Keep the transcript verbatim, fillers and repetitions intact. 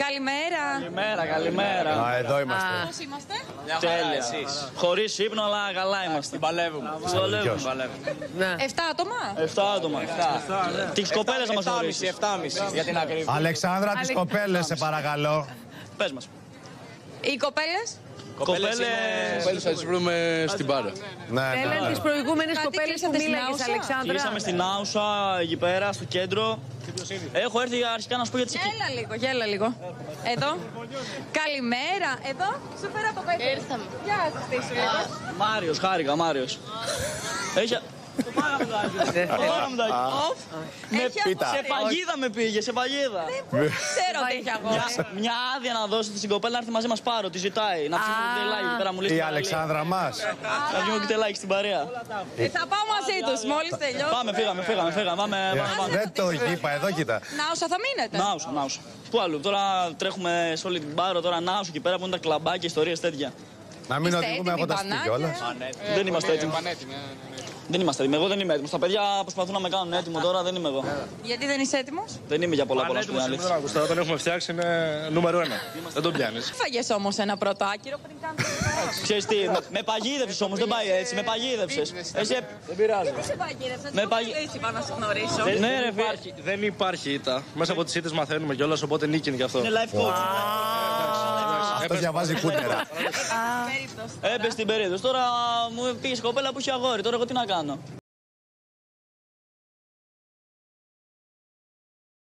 Καλημέρα. Καλημέρα, καλημέρα. Α, εδώ είμαστε. Πώς είμαστε? Τέλεια. Χωρίς ύπνο, αλλά καλά είμαστε. Παλεύουμε. Παλεύουμε. Εφτά άτομα. Εφτά άτομα. Τις κοπέλες να μας γνωρίσεις. εφτάμισι για την ακρίβεια. Αλεξάνδρα, τις κοπέλες, σε παρακαλώ. Πες μας. Οι κοπέλες. Κοπέλες. Κοπέλες θα τις βρούμε στην Πάρο. Ναι, ναι. Θέλαν τις προηγούμενες Κάτι κοπέλες που κλείσατε στην μίλαγες, Άουσα? Αλεξάνδρα. Κλείσαμε στην Άουσα, εκεί πέρα, στο κέντρο. Έχω έρθει αρχικά να σου πω για τις εκεί. Γέλα λίγο, γέλα λίγο. Εδώ. Καλημέρα. Εδώ. Σου φέρα το παιδί. Ήρθαμε. Γεια σας, στήσου λίγο. Μάριος, χάρηκα, Μάριος. Έχει... Το παραμυντάκι. Οφ. Έχει πίτα. Σε παγίδα με πήγε, σε παγίδα. Ξέρω τι έχει αγόρι. Μια άδεια να δώσετε στην κοπέλα να έρθει μαζί μας Πάρο, τη ζητάει. Να ψηφίσει κουτελάκι εκεί πέρα μου λέει. Η Αλεξάνδρα μας. Να βγει κουτελάκι στην παρέα. Ε, Θα πάω μαζί τους μόλις τελειώσει. Πάμε, φύγαμε, φύγαμε, φύγαμε. Πάμε, πάμε, πάμε. Δεν το είπα, εδώ κοίτα. Νάουσα θα μείνετε. Νάουσα, Νάουσα. Πού αλλού, τώρα τρέχουμε σε όλη την Πάρο, τώρα Νάουσα εκεί πέρα που είναι τα κλαμπάκια, ιστορίες τέτοια. Να μην Είστε οδηγούμε έτοιμοι, από τα σπίτια μπανάκια? κιόλας. Δεν είμαστε έτοιμοι. Δεν είμαστε έτοιμοι. Εγώ δεν είμαι έτοιμος. Τα παιδιά προσπαθούν να με κάνουν έτοιμο τώρα, δεν είμαι εγώ. Γιατί δεν είσαι έτοιμος? Δεν είμαι για πολλά πολλά σου Δεν άκουσα, τον έχουμε φτιάξει, είναι νούμερο ένα. Δεν τον πιάνεις. Φάγες όμως ένα πρώτο άκυρο πριν κάνεις. Ξέρεις τι, με- με παγίδευσες όμως, δεν πάει έτσι, με παγίδευσες. Εσύ, δεν πειράζει. Τι σε παγίδευσες, Με πώς παγι- δεν είπα να σε γνωρίσω. Δεν, Ναι, δεν ρε, υπάρχει, δεν υπάρχει ήττα. Μέσα από τις ήττες μαθαίνουμε κιόλας, οπότε νίκη είναι κι αυτό. Είναι life coach. Αυτό διαβάζει κούτερα. Έπαιζε στην περίπτωση. Τώρα μου πήγε η κοπέλα που είχε αγόρι, τώρα εγώ τι να κάνω.